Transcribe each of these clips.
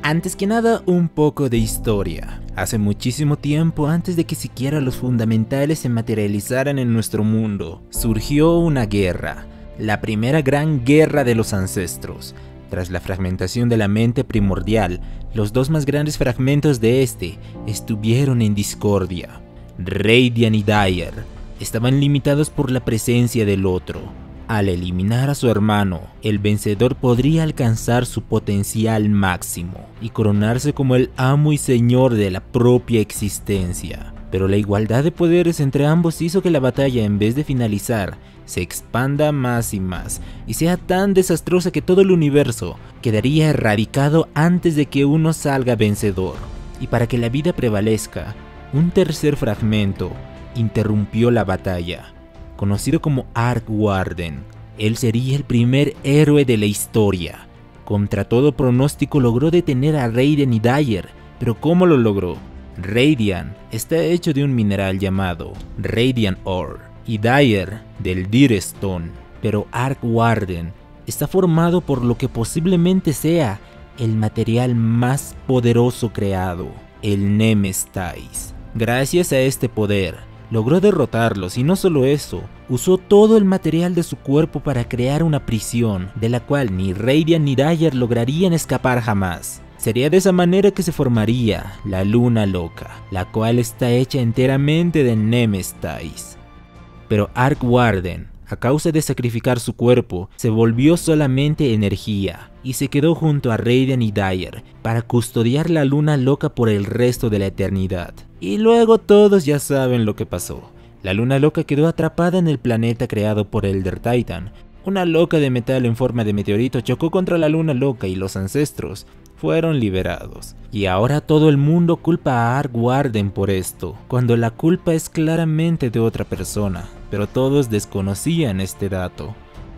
Antes que nada, un poco de historia. Hace muchísimo tiempo, antes de que siquiera los fundamentales se materializaran en nuestro mundo, surgió una guerra, la primera gran guerra de los ancestros. Tras la fragmentación de la mente primordial, los dos más grandes fragmentos de este estuvieron en discordia. Radiant y Dire estaban limitados por la presencia del otro. Al eliminar a su hermano, el vencedor podría alcanzar su potencial máximo y coronarse como el amo y señor de la propia existencia. Pero la igualdad de poderes entre ambos hizo que la batalla, en vez de finalizar, se expanda más y más y sea tan desastrosa que todo el universo quedaría erradicado antes de que uno salga vencedor. Y para que la vida prevalezca, un tercer fragmento interrumpió la batalla. Conocido como Arc Warden, él sería el primer héroe de la historia. Contra todo pronóstico logró detener a Radiant y Dire, pero ¿cómo lo logró? Radiant está hecho de un mineral llamado Radiant Ore y Dire del Dire Stone, pero Arc Warden está formado por lo que posiblemente sea el material más poderoso creado, el Nemestice. Gracias a este poder, logró derrotarlos y no solo eso, usó todo el material de su cuerpo para crear una prisión, de la cual ni Radiant ni Dire lograrían escapar jamás. Sería de esa manera que se formaría la Luna Loca, la cual está hecha enteramente de Nemestice. Pero Arc Warden, a causa de sacrificar su cuerpo, se volvió solamente energía y se quedó junto a Radiant y Dire para custodiar la Luna Loca por el resto de la eternidad. Y luego todos ya saben lo que pasó. La Luna Loca quedó atrapada en el planeta creado por Elder Titan. Una loca de metal en forma de meteorito chocó contra la Luna Loca y los ancestros fueron liberados. Y ahora todo el mundo culpa a Arc Warden por esto, cuando la culpa es claramente de otra persona, pero todos desconocían este dato.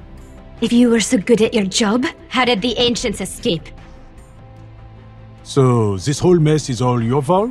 If you were so good at your job, how did the ancients escape? So, this whole mess is all your fault?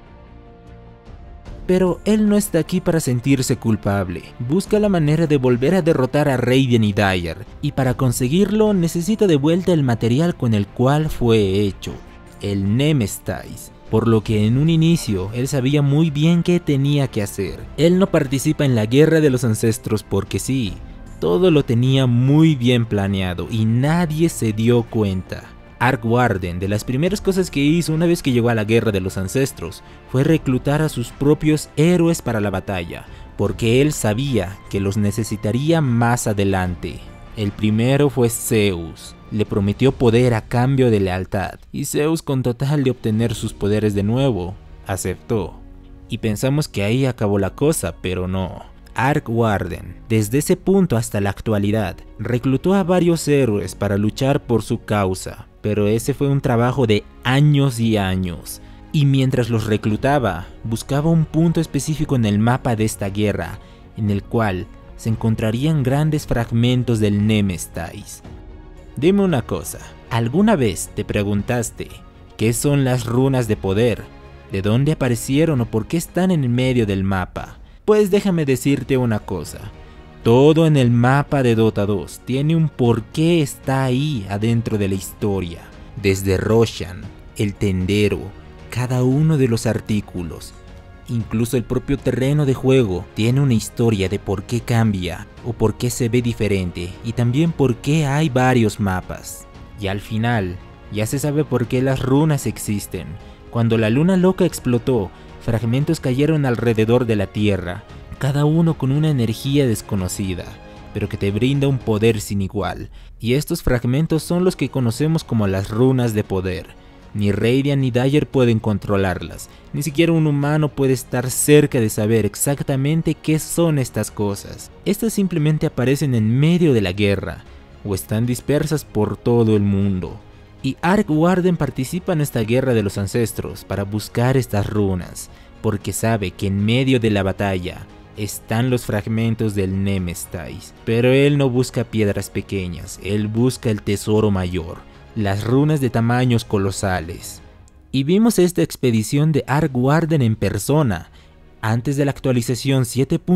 Pero él no está aquí para sentirse culpable. Busca la manera de volver a derrotar a Radiant y Dire, y para conseguirlo necesita de vuelta el material con el cual fue hecho, el Nemestice. Por lo que en un inicio él sabía muy bien qué tenía que hacer. Él no participa en la guerra de los ancestros porque sí, todo lo tenía muy bien planeado y nadie se dio cuenta. Arc Warden, de las primeras cosas que hizo una vez que llegó a la guerra de los ancestros, fue reclutar a sus propios héroes para la batalla, porque él sabía que los necesitaría más adelante. El primero fue Zeus. Le prometió poder a cambio de lealtad, y Zeus, con total de obtener sus poderes de nuevo, aceptó. Y pensamos que ahí acabó la cosa, pero no. Arc Warden, desde ese punto hasta la actualidad, reclutó a varios héroes para luchar por su causa, pero ese fue un trabajo de años y años. Y mientras los reclutaba, buscaba un punto específico en el mapa de esta guerra, en el cual se encontrarían grandes fragmentos del Nemestice. Dime una cosa, ¿alguna vez te preguntaste qué son las runas de poder? ¿De dónde aparecieron o por qué están en el medio del mapa? Pues déjame decirte una cosa, todo en el mapa de Dota 2 tiene un porqué está ahí adentro de la historia. Desde Roshan, el tendero, cada uno de los artículos, incluso el propio terreno de juego tiene una historia de por qué cambia o por qué se ve diferente y también por qué hay varios mapas. Y al final, ya se sabe por qué las runas existen. Cuando la Luna Loca explotó, fragmentos cayeron alrededor de la Tierra, cada uno con una energía desconocida, pero que te brinda un poder sin igual. Y estos fragmentos son los que conocemos como las runas de poder. Ni Radiant ni Dire pueden controlarlas, ni siquiera un humano puede estar cerca de saber exactamente qué son estas cosas. Estas simplemente aparecen en medio de la guerra, o están dispersas por todo el mundo. Y Arc Warden participa en esta guerra de los ancestros para buscar estas runas, porque sabe que en medio de la batalla están los fragmentos del Nemestice. Pero él no busca piedras pequeñas, él busca el tesoro mayor, las runas de tamaños colosales. Y vimos esta expedición de Arc Warden en persona. Antes de la actualización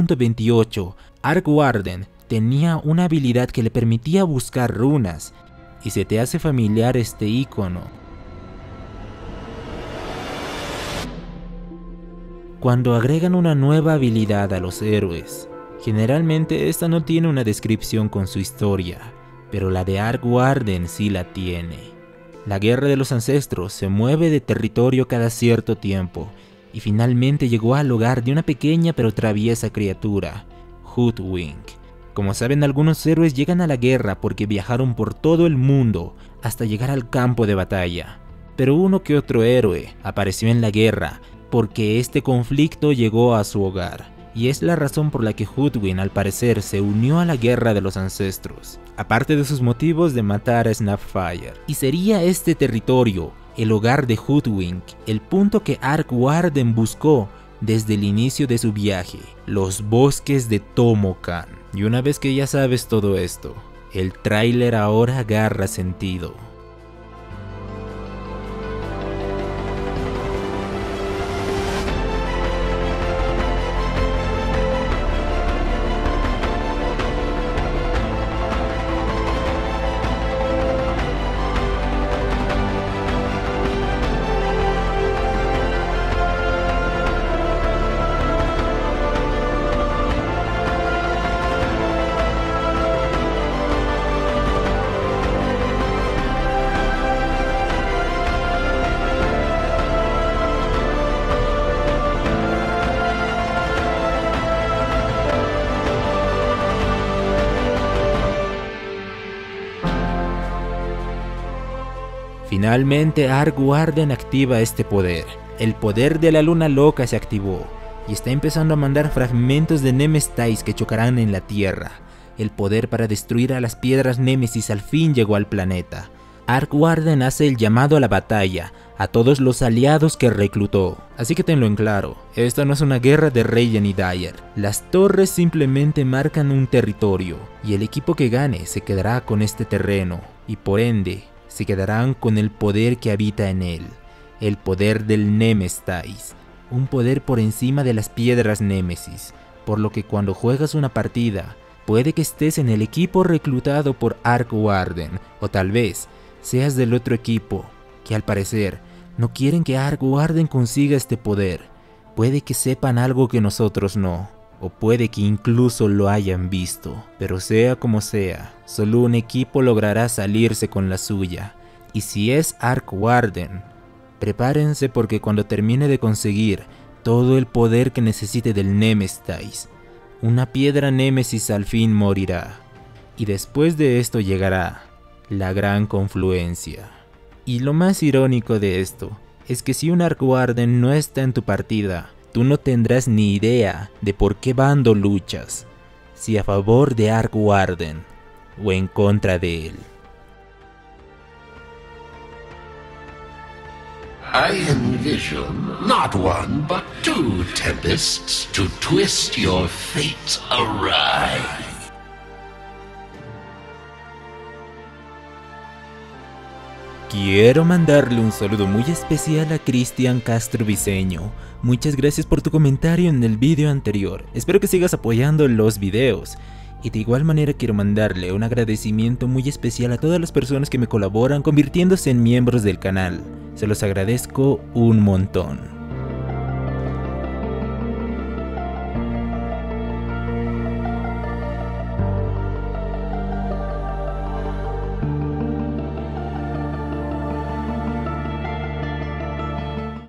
7.28, Arc Warden tenía una habilidad que le permitía buscar runas. ¿Y se te hace familiar este icono? cuando agregan una nueva habilidad a los héroes. Generalmente esta no tiene una descripción con su historia, pero la de Ark Warden sí la tiene. La Guerra de los Ancestros se mueve de territorio cada cierto tiempo, y finalmente llegó al hogar de una pequeña pero traviesa criatura, Hoodwink. Como saben, algunos héroes llegan a la guerra porque viajaron por todo el mundo hasta llegar al campo de batalla, pero uno que otro héroe apareció en la guerra porque este conflicto llegó a su hogar, y es la razón por la que Hoodwink al parecer se unió a la Guerra de los Ancestros, aparte de sus motivos de matar a Snapfire. Y sería este territorio, el hogar de Hoodwink, el punto que Ark Warden buscó desde el inicio de su viaje, los bosques de Tomokan. Y una vez que ya sabes todo esto, el tráiler ahora agarra sentido. Finalmente Ark Warden activa este poder. El poder de la luna loca se activó y está empezando a mandar fragmentos de Nemestais que chocarán en la Tierra. El poder para destruir a las piedras Némesis al fin llegó al planeta. Ark Warden hace el llamado a la batalla a todos los aliados que reclutó. Así que tenlo en claro, esta no es una guerra de Raiden y Dyer. Las torres simplemente marcan un territorio y el equipo que gane se quedará con este terreno y por ende se quedarán con el poder que habita en él, el poder del Nemestais, un poder por encima de las piedras Némesis, por lo que cuando juegas una partida, puede que estés en el equipo reclutado por Ark Warden, o tal vez seas del otro equipo, que al parecer no quieren que Ark Warden consiga este poder. Puede que sepan algo que nosotros no, o puede que incluso lo hayan visto, pero sea como sea, solo un equipo logrará salirse con la suya. Y si es Ark Warden, prepárense porque cuando termine de conseguir todo el poder que necesite del Nemestais, una piedra Némesis al fin morirá. Y después de esto llegará la gran confluencia. Y lo más irónico de esto es que si un Ark Warden no está en tu partida, tú no tendrás ni idea de por qué bando luchas, si a favor de Ark Warden o en contra de él. I envision not one but two tempests to twist your fate awry. Quiero mandarle un saludo muy especial a Cristian Castro Viseño. Muchas gracias por tu comentario en el video anterior. Espero que sigas apoyando los videos. Y de igual manera quiero mandarle un agradecimiento muy especial a todas las personas que me colaboran convirtiéndose en miembros del canal. Se los agradezco un montón.